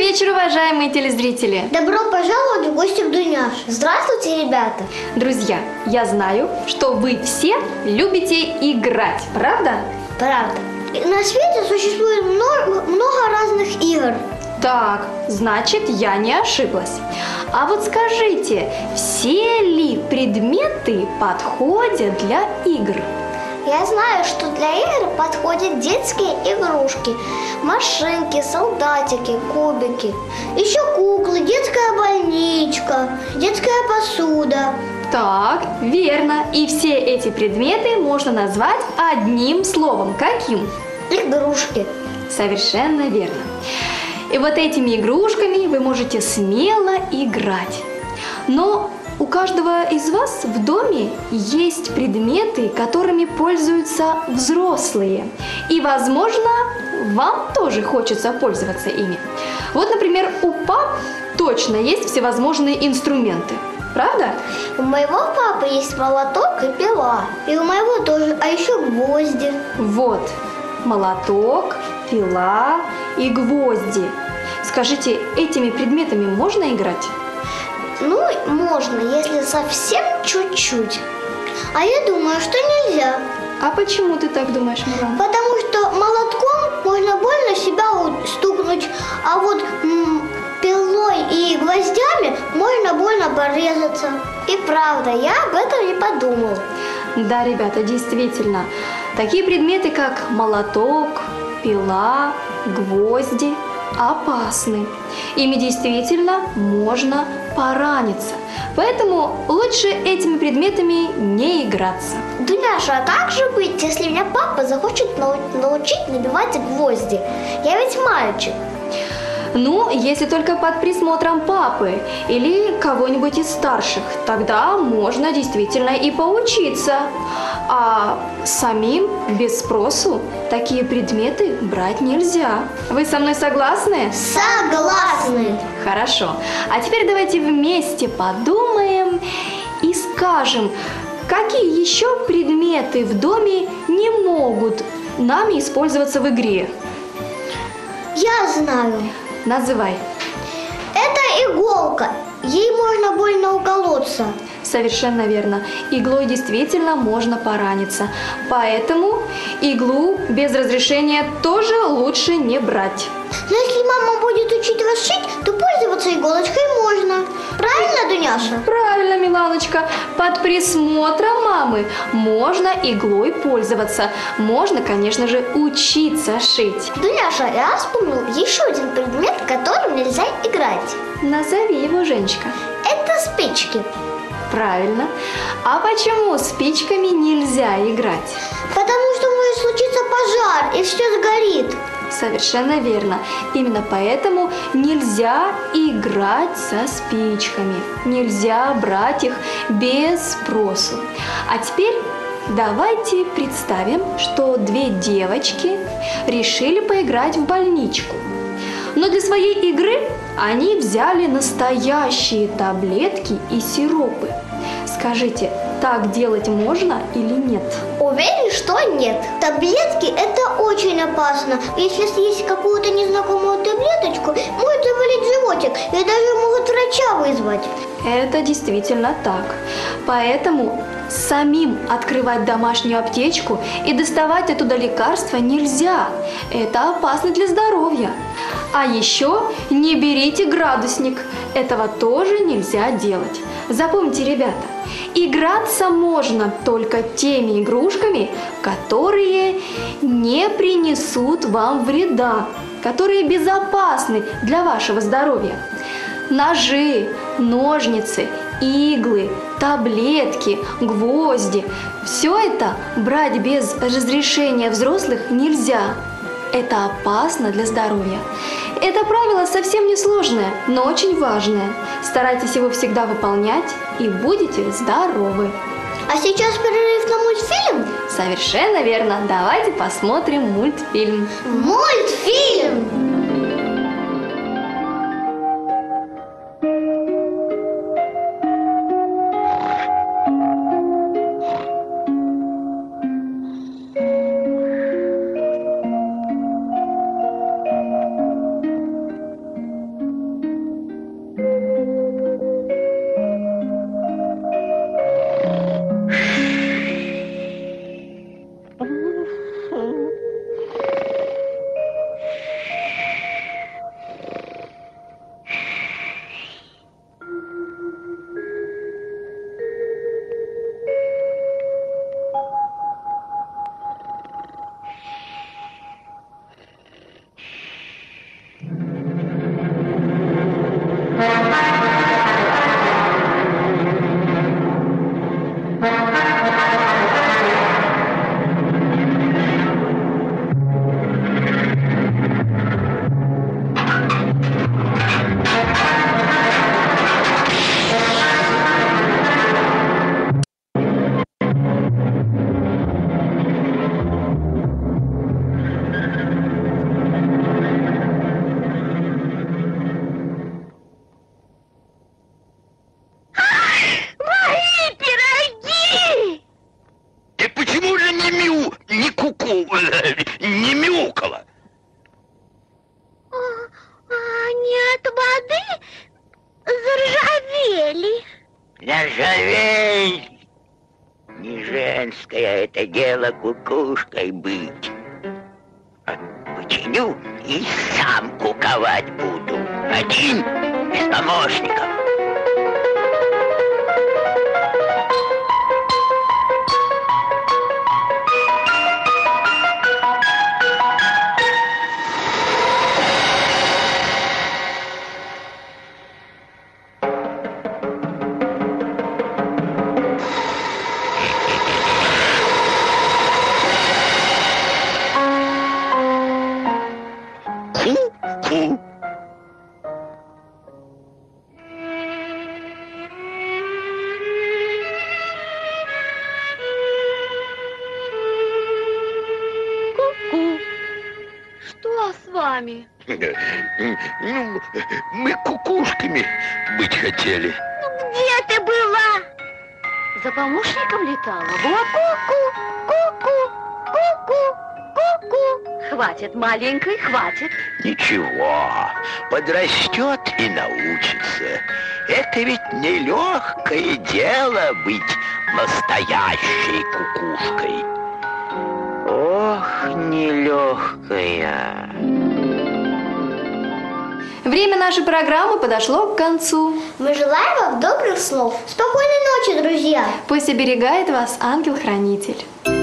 вечер, уважаемые телезрители! Добро пожаловать в гости к Дуняше. Здравствуйте, ребята! Друзья, я знаю, что вы все любите играть, правда? Правда. На свете существует много разных игр. Так, значит, я не ошиблась. А вот скажите, все ли предметы подходят для игр? Я знаю, что для игр подходят детские игрушки, машинки, солдатики, кубики, еще куклы, детская больничка, детская посуда. Так, верно. И все эти предметы можно назвать одним словом. Каким? Игрушки. Совершенно верно. И вот этими игрушками вы можете смело играть. Но у каждого из вас в доме есть предметы, которыми пользуются взрослые. И, возможно, вам тоже хочется пользоваться ими. Вот, например, у пап точно есть всевозможные инструменты. Правда? У моего папы есть молоток и пила. И у моего тоже, а еще гвозди. Вот, молоток, пила и гвозди. Скажите, этими предметами можно играть? Ну, можно, если совсем чуть-чуть. А я думаю, что нельзя. А почему ты так думаешь, Милана? Потому что молотком можно больно себя стукнуть, а вот пилой и гвоздями можно больно порезаться. И правда, я об этом не подумал. Да, ребята, действительно. Такие предметы, как молоток, пила, гвозди, опасны. Ими действительно можно пораниться. Поэтому лучше этими предметами не играться. Дуняша, а как же быть, если меня папа захочет научить набивать гвозди? Я ведь мальчик. Ну, если только под присмотром папы или кого-нибудь из старших, тогда можно действительно и поучиться. А самим без спросу такие предметы брать нельзя. Вы со мной согласны? Согласны. Хорошо. А теперь давайте вместе подумаем и скажем, какие еще предметы в доме не могут нами использоваться в игре. Я знаю. Называй. Это иголка. Ей можно больно уколоться. Совершенно верно. Иглой действительно можно пораниться. Поэтому иглу без разрешения тоже лучше не брать. Но если мама будет учить вас шить, то пользоваться иголочкой можно. Правильно, Дуняша? Правильно, Миланочка. Под присмотром мамы можно иглой пользоваться. Можно, конечно же, учиться шить. Дуняша, я вспомнил еще один предмет, которым нельзя играть. Назови его, Женечка. Это спички. Правильно. А почему спичками нельзя играть? Потому что может случиться пожар и все сгорит. Совершенно верно. Именно поэтому нельзя играть со спичками. Нельзя брать их без спросу. А теперь давайте представим, что две девочки решили поиграть в больничку. Но для своей игры они взяли настоящие таблетки и сиропы. Скажите, так делать можно или нет? Уверен, что нет. Таблетки – это очень опасно. Если съесть какую-то незнакомую таблеточку, может заболеть животик и даже могут врача вызвать. Это действительно так. Поэтому самим открывать домашнюю аптечку и доставать оттуда лекарства нельзя. Это опасно для здоровья. А еще не берите градусник. Этого тоже нельзя делать. Запомните, ребята, играться можно только теми игрушками, которые не принесут вам вреда, которые безопасны для вашего здоровья. Ножи, ножницы, иглы, таблетки, гвозди – все это брать без разрешения взрослых нельзя. Это опасно для здоровья. Это правило совсем не сложное, но очень важное. Старайтесь его всегда выполнять и будете здоровы. А сейчас перерыв на мультфильм? Совершенно верно. Давайте посмотрим мультфильм. Мультфильм! Заржавей! Не женское это дело кукушкой быть. Починю и сам куковать буду. Один, без помощников. Что с вами? Ну, мы кукушками быть хотели. Где ты была? За помощником летала? Была ку-ку, ку-ку, ку-ку, ку-ку. Хватит, маленькой, хватит. Ничего, подрастет и научится. Это ведь нелегкое дело быть настоящей кукушкой. Ох, нелегкая. Время нашей программы подошло к концу. Мы желаем вам добрых снов. Спокойной ночи, друзья. Пусть оберегает вас ангел-хранитель.